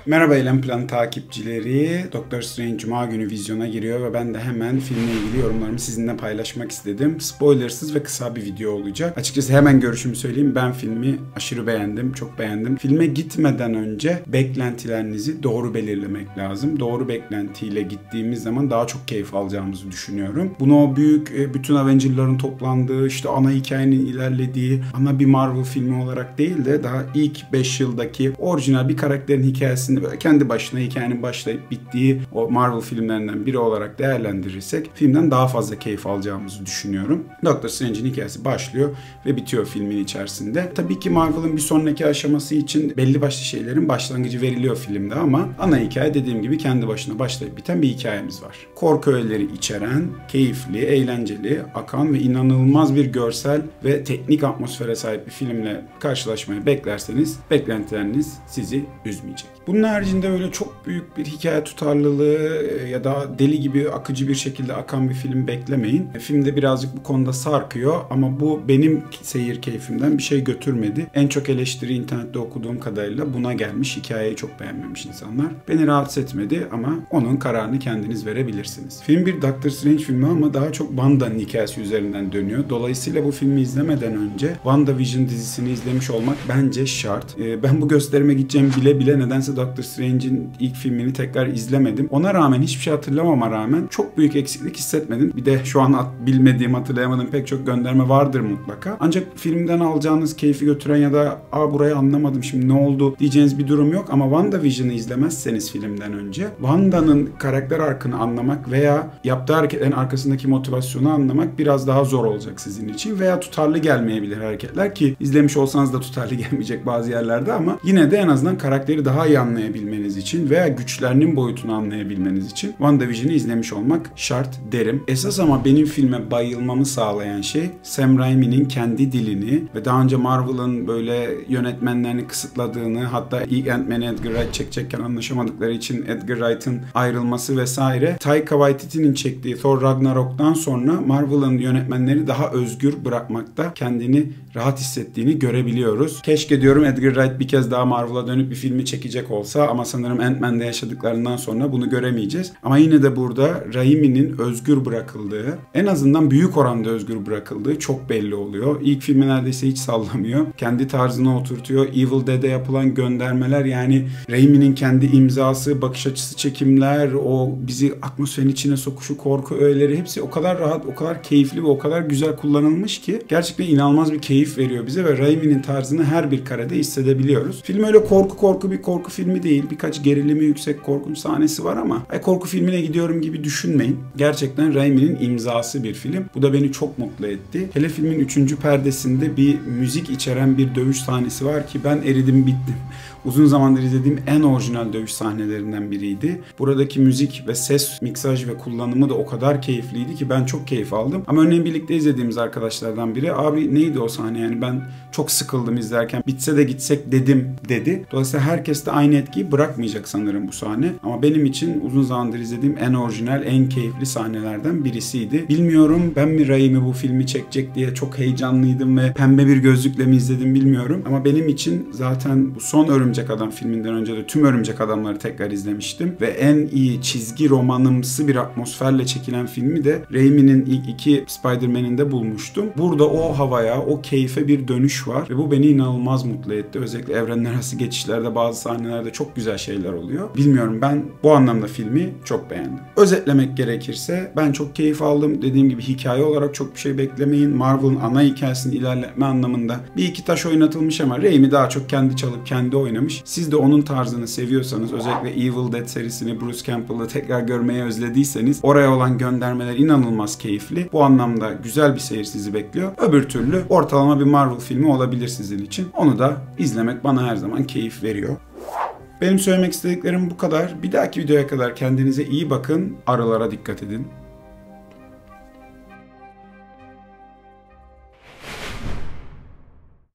Merhaba Eylem Plan takipçileri. Doctor Strange Cuma günü vizyona giriyor ve ben de hemen filmle ilgili yorumlarımı sizinle paylaşmak istedim. Spoilersız ve kısa bir video olacak. Açıkçası hemen görüşümü söyleyeyim. Ben filmi aşırı beğendim, çok beğendim. Filme gitmeden önce beklentilerinizi doğru belirlemek lazım. Doğru beklentiyle gittiğimiz zaman daha çok keyif alacağımızı düşünüyorum. Bunu o büyük bütün Avenger'ların toplandığı, işte ana hikayenin ilerlediği, ana bir Marvel filmi olarak değil de daha ilk 5 yıldaki orijinal bir karakterin hikayesini böyle kendi başına hikayenin başlayıp bittiği o Marvel filmlerinden biri olarak değerlendirirsek filmden daha fazla keyif alacağımızı düşünüyorum. Doctor Strange'in hikayesi başlıyor ve bitiyor filmin içerisinde. Tabii ki Marvel'ın bir sonraki aşaması için belli başlı şeylerin başlangıcı veriliyor filmde ama ana hikaye dediğim gibi kendi başına başlayıp biten bir hikayemiz var. Korku öğeleri içeren, keyifli, eğlenceli, akan ve inanılmaz bir görsel ve teknik atmosfere sahip bir filmle karşılaşmayı beklerseniz beklentileriniz sizi üzmeyecek. Bunun haricinde öyle çok büyük bir hikaye tutarlılığı ya da deli gibi akıcı bir şekilde akan bir film beklemeyin. Filmde birazcık bu konuda sarkıyor ama bu benim seyir keyfimden bir şey götürmedi. En çok eleştiri internette okuduğum kadarıyla buna gelmiş. Hikayeyi çok beğenmemiş insanlar. Beni rahatsız etmedi ama onun kararını kendiniz verebilirsiniz. Film bir Doctor Strange filmi ama daha çok Wanda'nın hikayesi üzerinden dönüyor. Dolayısıyla bu filmi izlemeden önce WandaVision dizisini izlemiş olmak bence şart. Ben bu gösterime gideceğimi bile bile nedense Doctor Strange'in ilk filmini tekrar izlemedim. Ona rağmen hiçbir şey hatırlamama rağmen çok büyük eksiklik hissetmedim. Bir de şu an bilmediğim, hatırlayamadığım pek çok gönderme vardır mutlaka. Ancak filmden alacağınız keyfi götüren ya da burayı anlamadım şimdi ne oldu diyeceğiniz bir durum yok. Ama WandaVision'ı izlemezseniz filmden önce Wanda'nın karakter arkını anlamak veya yaptığı hareketlerin arkasındaki motivasyonu anlamak biraz daha zor olacak sizin için veya tutarlı gelmeyebilir hareketler ki izlemiş olsanız da tutarlı gelmeyecek bazı yerlerde ama yine de en azından karakteri daha iyi anlayabilmeniz için veya güçlerinin boyutunu anlayabilmeniz için WandaVision'ı izlemiş olmak şart derim. Esas ama benim filme bayılmamı sağlayan şey Sam Raimi'nin kendi dilini ve daha önce Marvel'ın böyle yönetmenlerini kısıtladığını, hatta ilk Ant-Man'i Edgar Wright çekecekken anlaşamadıkları için Edgar Wright'ın ayrılması vesaire. Taika Waititi'nin çektiği Thor Ragnarok'tan sonra Marvel'ın yönetmenleri daha özgür bırakmakta kendini rahat hissettiğini görebiliyoruz. Keşke diyorum Edgar Wright bir kez daha Marvel'a dönüp bir filmi çekecek olsa ama sanırım Ant-Man'de yaşadıklarından sonra bunu göremeyeceğiz. Ama yine de burada Raimi'nin özgür bırakıldığı, en azından büyük oranda özgür bırakıldığı çok belli oluyor. İlk filmi neredeyse hiç sallamıyor. Kendi tarzına oturtuyor. Evil Dead'e yapılan göndermeler, yani Raimi'nin kendi imzası, bakış açısı, çekimler, o bizi atmosferin içine sokuşu, korku öğeleri hepsi o kadar rahat, o kadar keyifli ve o kadar güzel kullanılmış ki gerçekten inanılmaz bir keyif veriyor bize ve Raimi'nin tarzını her bir karede hissedebiliyoruz. Film öyle korku bir korku filmi değil. Birkaç gerilimi yüksek korkunç sahnesi var ama korku filmine gidiyorum gibi düşünmeyin. Gerçekten Raimi'nin imzası bir film. Bu da beni çok mutlu etti. Hele filmin 3. perdesinde bir müzik içeren bir dövüş sahnesi var ki ben eridim bittim. Uzun zamandır izlediğim en orijinal dövüş sahnelerinden biriydi. Buradaki müzik ve ses, miksaj ve kullanımı da o kadar keyifliydi ki ben çok keyif aldım. Ama örneğin birlikte izlediğimiz arkadaşlardan biri abi neydi o sahne, yani ben çok sıkıldım izlerken, bitse de gitsek dedim dedi. Dolayısıyla herkes de aynı etkiyi bırakmayacak sanırım bu sahne. Ama benim için uzun zamandır izlediğim en orijinal, en keyifli sahnelerden birisiydi. Bilmiyorum ben mi Raimi bu filmi çekecek diye çok heyecanlıydım ve pembe bir gözlükle mi izledim bilmiyorum. Ama benim için zaten bu son Örümcek Adam filminden önce de tüm Örümcek Adamları tekrar izlemiştim. Ve en iyi çizgi romanımsı bir atmosferle çekilen filmi de Raimi'nin ilk 2 Spider-Man'inde bulmuştum. Burada o havaya, o keyfe bir dönüş var ve bu beni inanılmaz mutlu etti. Özellikle evrenler arası geçişlerde bazı sahnelerde çok güzel şeyler oluyor. Bilmiyorum, ben bu anlamda filmi çok beğendim. Özetlemek gerekirse ben çok keyif aldım. Dediğim gibi hikaye olarak çok bir şey beklemeyin. Marvel'ın ana hikayesini ilerletme anlamında bir iki taş oynatılmış ama Raimi daha çok kendi çalıp kendi oynamış. Siz de onun tarzını seviyorsanız, özellikle Evil Dead serisini, Bruce Campbell'ı tekrar görmeyi özlediyseniz oraya olan göndermeler inanılmaz keyifli. Bu anlamda güzel bir seyir sizi bekliyor. Öbür türlü ortalama bir Marvel filmi olabilir sizin için. Onu da izlemek bana her zaman keyif veriyor. Benim söylemek istediklerim bu kadar. Bir dahaki videoya kadar kendinize iyi bakın. Arılara dikkat edin.